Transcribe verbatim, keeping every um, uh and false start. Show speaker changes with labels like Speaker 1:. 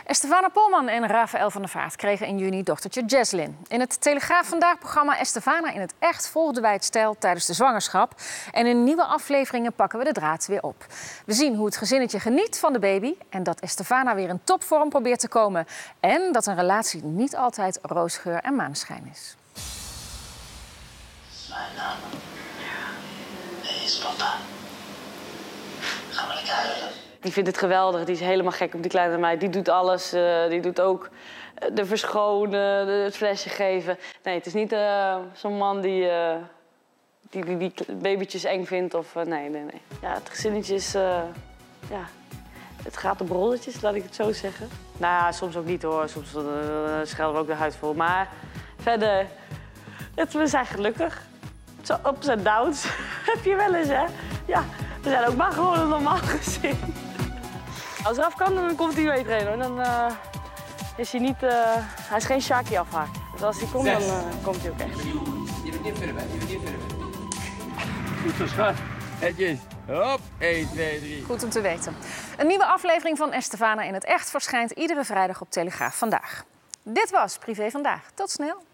Speaker 1: Estefana Polman en Rafael van der Vaart kregen in juni dochtertje Jesslyn. In het Telegraaf Vandaag-programma Estefana in het echt volgden wij het stijl tijdens de zwangerschap. En in nieuwe afleveringen pakken we de draad weer op. We zien hoe het gezinnetje geniet van de baby en dat Estefana weer in topvorm probeert te komen. En dat een relatie niet altijd roosgeur en maneschijn is.
Speaker 2: Mijn naam is papa. Gaan we lekker huilen.
Speaker 3: Die vindt het geweldig, die is helemaal gek op die kleine meid. Die doet alles, uh, die doet ook de verschonen, de, het flesje geven. Nee, het is niet uh, zo'n man die, uh, die, die, die babytjes eng vindt of... Uh, nee, nee, nee. Ja, het gezinnetje is... Uh, ja, het gaat op rolletjes, laat ik het zo zeggen. Nou ja, soms ook niet hoor, soms uh, schelden we ook de huid vol. Maar verder, het, we zijn gelukkig. Zo ups en downs heb je wel eens, hè? Ja, we zijn ook maar gewoon een normaal gezin. Als Raf kan, dan komt hij mee trainen, hoor. Dan uh, is hij niet... Uh, hij is geen Shaki afhaak. Dus als hij komt, dan uh, komt hij ook echt.
Speaker 4: Je bent niet verder, je bent niet verder. Goed zo, schat. Netjes. Hop, één, twee, drie.
Speaker 1: Goed om te weten. Een nieuwe aflevering van Estefana in het echt verschijnt iedere vrijdag op Telegraaf Vandaag. Dit was Privé Vandaag. Tot snel.